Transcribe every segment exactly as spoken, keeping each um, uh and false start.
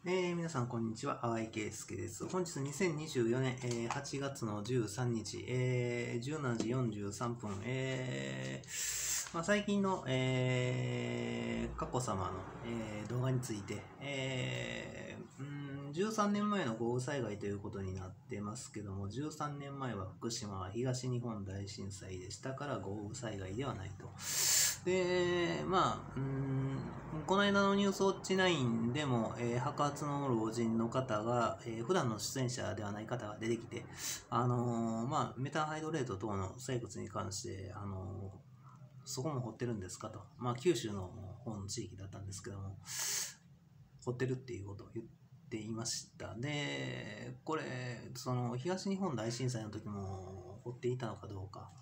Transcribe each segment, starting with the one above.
えー、皆さんこんにちは、淡井圭介です。本日にせんにじゅうよねん、えー、はちがつのじゅうさんにち、えー、じゅうしちじよんじゅうさんぷん、えーまあ、最近の、えー、佳子さまの、えー、動画について、えー、うんじゅうさんねんまえの豪雨災害ということになってますけども、じゅうさんねんまえは福島東日本大震災でしたから豪雨災害ではないと。で、まあ、うーん、この間のニュースウォッチナインでも、えー白髪の老人の方が、えー普段の出演者ではない方が出てきて、あのーまあ、メタンハイドレート等の採掘に関して、あのーそこも掘ってるんですかと。まあ、九州の方の地域だったんですけども、掘ってるっていうことを言っていました。で、これ、その、東日本大震災の時も掘っていたのかどうか。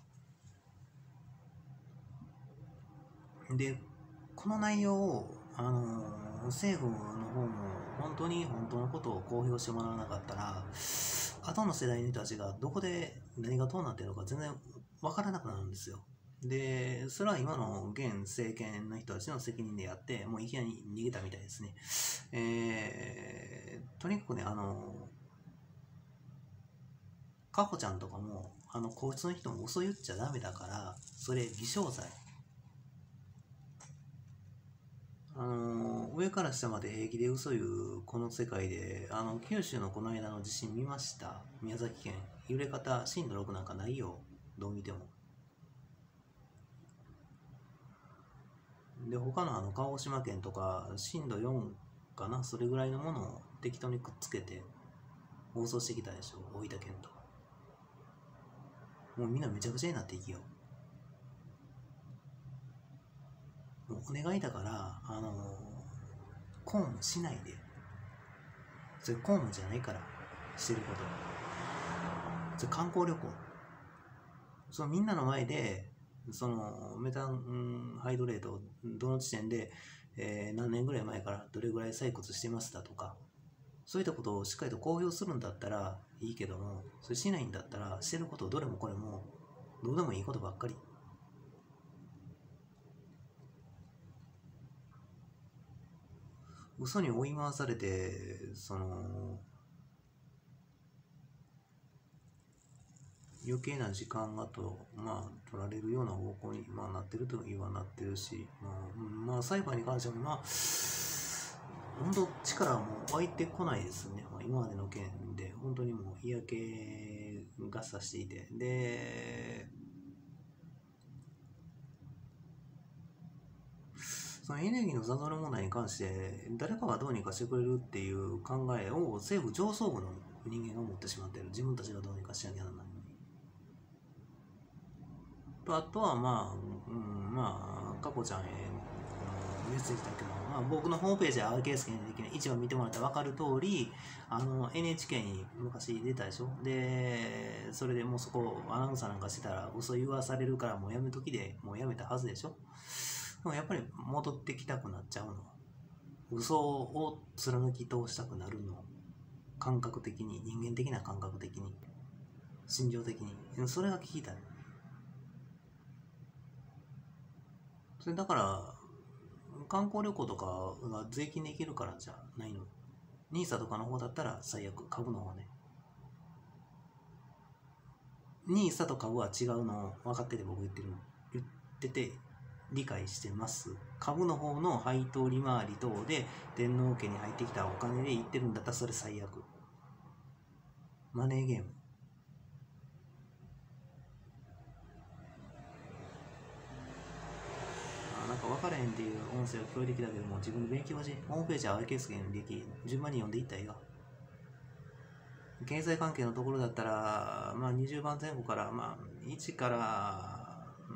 で、この内容を、あのー政府の方も本当に本当のことを公表してもらわなかったら、後の世代の人たちがどこで何がどうなっているのか全然わからなくなるんですよ。で、それは今の現政権の人たちの責任であって、もういきなり逃げたみたいですね。えー、とにかくね、あの、かほちゃんとかも、あの、皇室の人も嘘言っちゃダメだから、それ偽証罪。あの上から下まで平気で嘘言うこの世界で、あの九州のこの間の地震見ました。宮崎県揺れ方震度ろくなんかないよ、どう見ても。で他のあの鹿児島県とか震度よんかな、それぐらいのものを適当にくっつけて放送してきたでしょ、大分県とか。もうみんなめちゃくちゃになっていきよ。もうお願いだから、あの公務しないで。それ公務じゃないから、してること。それ観光旅行。そのみんなの前で、そのメタンハイドレート、どの地点で、えー何年ぐらい前からどれぐらい採掘してますだとか、そういったことをしっかりと公表するんだったらいいけども、それしないんだったら、してることどれもこれも、どうでもいいことばっかり。嘘に追い回されて、その、余計な時間がと、まあ、取られるような方向に、まあ、なってると言えばなってるし、まあ、うんまあ、裁判に関しても、まあ、本当力はもう湧いてこないですね。まあ、今までの件で、本当にもう嫌気がさしていて。で、そのエネルギーの残存問題に関して、誰かがどうにかしてくれるっていう考えを政府上層部の人間が持ってしまっている。自分たちがどうにかしなきゃならないのに。と、あとはまあ、うん、まあ、佳子ちゃんへのメッセージだけど、まあ、僕のホームページで青木圭介の一番見てもらったら分かる通り、あの エヌエイチケー に昔出たでしょ。で、それでもうそこアナウンサーなんかしてたら嘘言わされるからもうやめときでもうやめたはずでしょ。でもやっぱり戻ってきたくなっちゃうの。嘘を貫き通したくなるの。感覚的に、人間的な感覚的に、心情的に。それが聞きたい。それだから観光旅行とかが税金できるからじゃないの。ニーサとかの方だったら最悪、株の方ね。ニーサと株は違うの分かってて僕言ってるの。言ってて理解してます。株の方の配当利回り等で天皇家に入ってきたお金で言ってるんだったらそれ最悪。マネーゲーム。なんか分からへんっていう音声が聞こえてきたけども、自分で勉強し、ホームページは青井圭介の履歴、順番に読んでいったらいいが。経済関係のところだったら、まあ、にじゅうばんぜん後から、まあ、いちから、うん、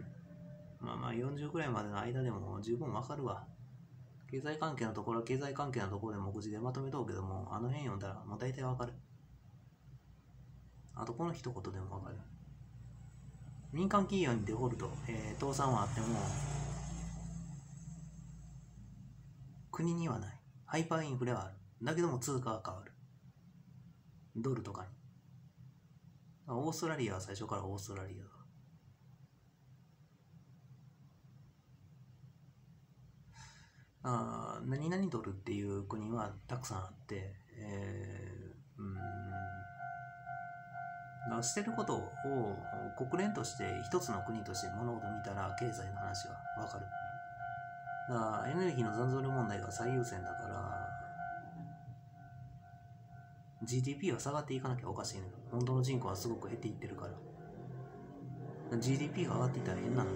まあまあよんじゅうぐらいまでの間でも十分わかるわ。経済関係のところは経済関係のところで目次でまとめとうけども、あの辺読んだらもう大体わかる。あとこの一言でもわかる。民間企業にデフォルト、えー、倒産はあっても、国にはない。ハイパーインフレはある。だけども通貨は変わる。ドルとかに。オーストラリアは最初からオーストラリアだ。 あ何々ドルっていう国はたくさんあって、えー、うんだからしてることを国連として一つの国として物事を見たら経済の話はわかる。だからエネルギーの残存量問題が最優先だから ジーディーピー は下がっていかなきゃおかしいのよ。本当の人口はすごく減っていってるから。ジーディーピー が上がっていったら変なの。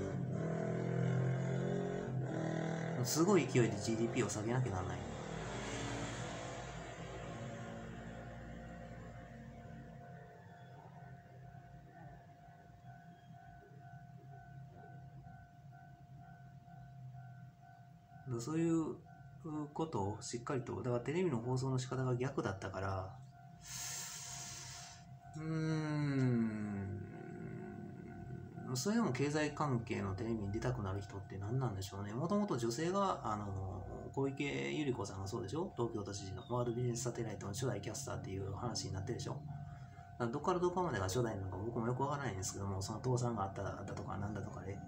すごい勢いで ジーディーピー を下げなきゃならない。そういうことをしっかりと、だからテレビの放送の仕方が逆だったから、うーん、それでも経済関係のテレビに出たくなる人って何なんでしょうね。もともと女性が、あの、小池百合子さんがそうでしょ、東京都知事のワールドビジネスサテライトの初代キャスターっていう話になってるでしょ。どっからどこまでが初代なのか僕もよくわからないんですけども、その倒産があっただとかなんだとかで、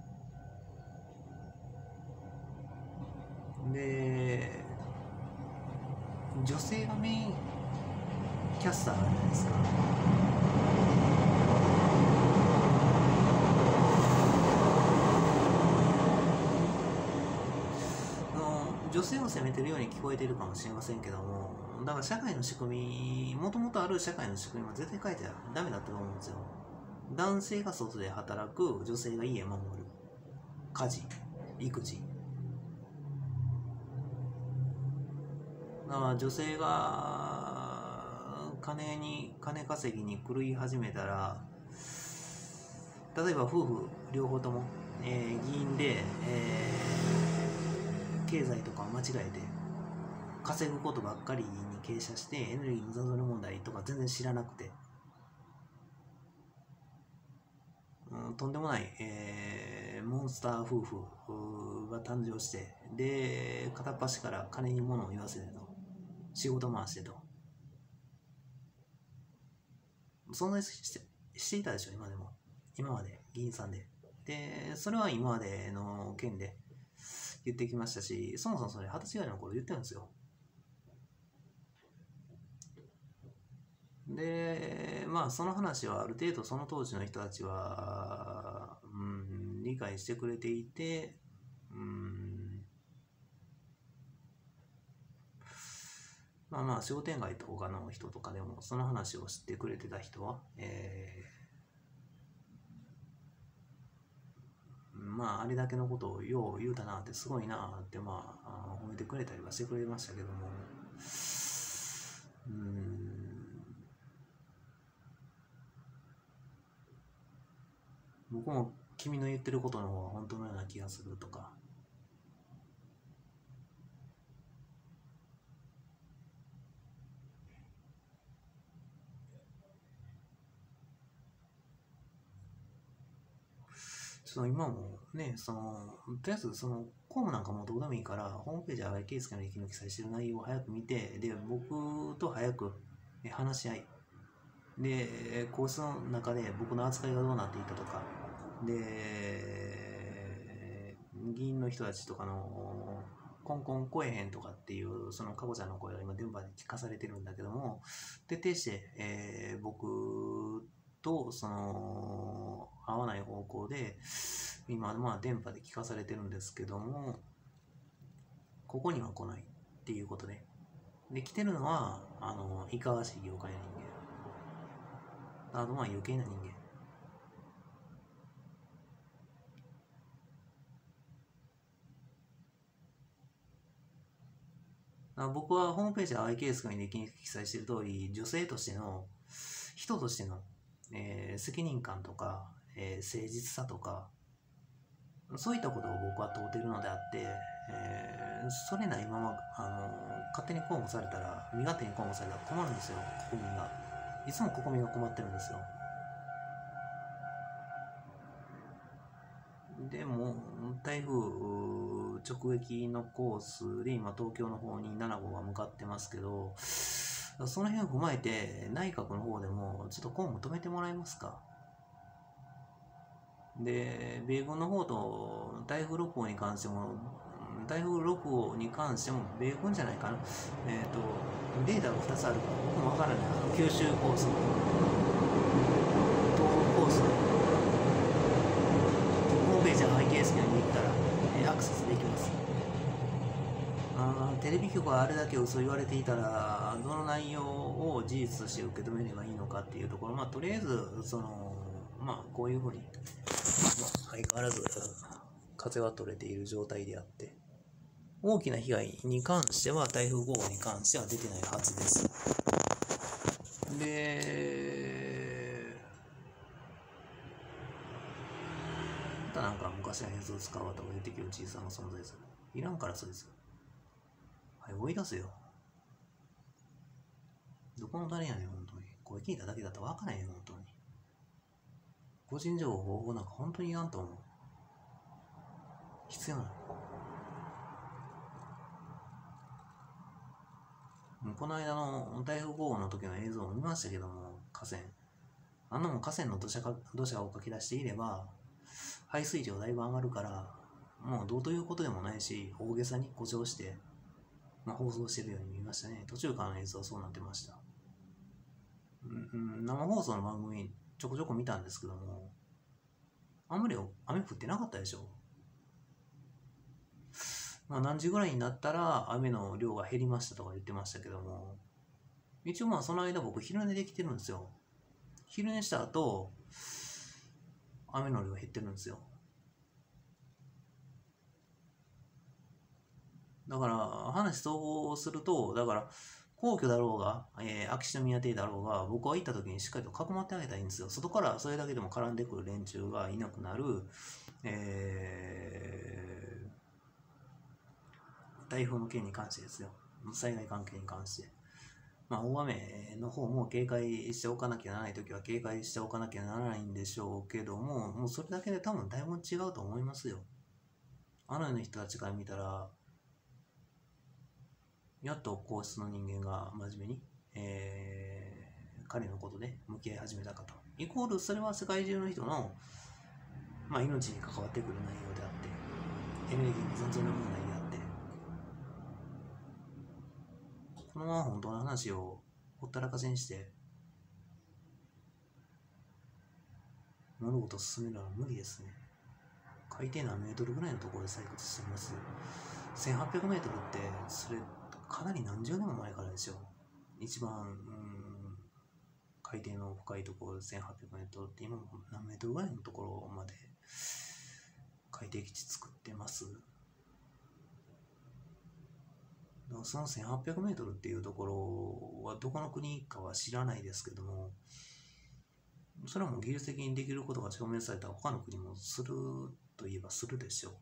で、女性がメインキャスターなんじゃないですか。女性を責めてるように聞こえてるかもしれませんけども、だから社会の仕組み、もともとある社会の仕組みは絶対変えてはダメだと思うんですよ。男性が外で働く、女性が家を守る、家事、育児。だから女性が金に金稼ぎに狂い始めたら、例えば夫婦両方とも、えー、議員で、えー、経済とかを間違えて稼ぐことばっかりに傾斜してエネルギーの残存問題とか全然知らなくて、うん、とんでもない、えー、モンスター夫婦が誕生して、で片っ端から金に物を言わせてと、仕事回してと、そんなにして、していたでしょ今でも。今まで議員さんで。で、それは今までの件で言ってきましたし、そもそもそれ二十歳ぐらいの頃言ってるんですよ。で、まあその話はある程度その当時の人たちは、うん、理解してくれていて、うん、まあまあ商店街とかの人とかでもその話を知ってくれてた人は、えー、まああれだけのことをよう言うたなってすごいなってまあ褒めてくれたりはしてくれましたけども、うん、僕も君の言ってることの方が本当のような気がするとか、その今もね、そのとりあえずその公務なんかもどうでもいいから、ホームページ荒井圭介の歴の記載してる内容を早く見て、で僕と早く話し合いで、コースの中で僕の扱いがどうなっていたとかで、議員の人たちとかのコンコン来えへんとかっていうそのかこちゃんの声が今電波で聞かされてるんだけども、徹底して、えー、僕とその合わない方向で今まあ電波で聞かされてるんですけども、ここには来ないっていうことで、で来てるのはあのいかがわしい業界の人間、あとまあ余計な人間。僕はホームページで アイケーエス に記載している通り、女性としての人としての、えー、責任感とか、えー、誠実さとか、そういったことを僕は問うているのであって、えー、それないままあの勝手に公務されたら、身勝手に公務されたら困るんですよ、国民が。いつも国民が困ってるんですよ。でも台風直撃のコースで今東京の方になな号が向かってますけど、その辺を踏まえて内閣の方でもちょっと公務止めてもらえますか。で米軍の方と台風ろく号に関しても台風ろく号に関しても米軍じゃないかな。えっ、と、レーダーがふたつあるから僕もわからない。あの九州コースの、東北コースの、ホームページは アイケーエス に行ったら、えーアクセスできます。あーテレビ局はあれだけ嘘言われていたら、どの内容を事実として受け止めればいいのかっていうところ、まあ、とりあえず、その、まあ、こういうふうに、まあ、相変わらず、風は取れている状態であって、大きな被害に関しては、台風ご号に関しては出てないはずです。で、またなんか昔の映像を使う方が出てきる小さな存在する。いらんからそうです。はい、追い出せよ。どこの誰やねん、本当に。声聞いただけだと分からへんよ、本当に。個人情報保護なんか本当にいらんと思う。必要なの。この間の台風ご号の時の映像を見ましたけども、河川。あんなもん河川の土砂か土砂をかき出していれば、排水量だいぶ上がるから、もうどうということでもないし、大げさに誇張して、まあ、放送してるように見ましたね。途中からの映像はそうなってました。うん、生放送の番組ちょこちょこ見たんですけども、あんまり雨降ってなかったでしょ。まあ、何時ぐらいになったら雨の量が減りましたとか言ってましたけども、一応まあその間僕昼寝できてるんですよ。昼寝した後、雨の量減ってるんですよ。だから話総合すると、だから皇居だろうが、えー、秋篠宮邸だろうが、僕は行った時にしっかりと囲まってあげたいんですよ。外からそれだけでも絡んでくる連中がいなくなる、えー、台風の件に関してですよ。災害関係に関して。まあ、大雨の方も警戒しておかなきゃならないときは警戒しておかなきゃならないんでしょうけども、もうそれだけで多分だいぶ違うと思いますよ。あの世の人たちから見たら、やっと皇室の人間が真面目に、えー、彼のことで向き合い始めたかと。イコール、それは世界中の人の、まあ、命に関わってくる内容であって、エネルギーの全然の問題であって、このまま本当の話をほったらかしにして、物事を進めるのは無理ですね。海底何メートルぐらいのところで採掘しています。せんはっぴゃくメートルって、それ、かなり何十年も前からですよ。一番、うん、海底の深いところでせんはっぴゃくメートルって今も何メートルぐらいのところまで海底基地作ってます。だからそのせんはっぴゃくメートルっていうところはどこの国かは知らないですけども、それはもう技術的にできることが証明されたら他の国もするといえばするでしょう。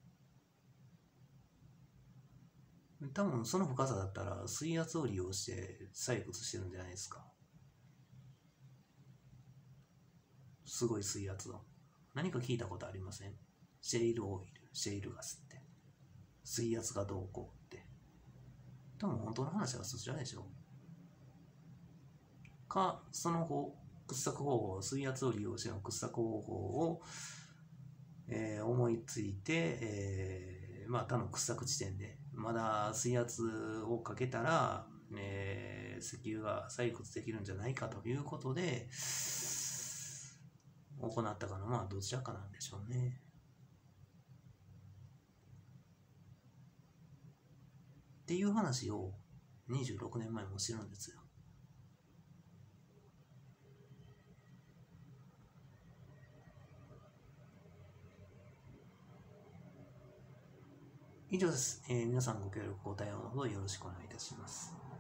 多分その深さだったら水圧を利用して採掘してるんじゃないですか。すごい水圧の。何か聞いたことありません？シェイルオイル、シェイルガスって。水圧がどうこうって。多分本当の話はそちらでしょう。か、その方、掘削方法、水圧を利用しての掘削方法を、えー、思いついて、えー、まあ多分掘削地点で、まだ水圧をかけたら、えー、石油が採掘できるんじゃないかということで行ったかの、まあどちらかなんでしょうね。っていう話をにじゅうろくねんまえもしてるんですよ。以上です。えー、皆さんご協力ご対応のほどよろしくお願いいたします。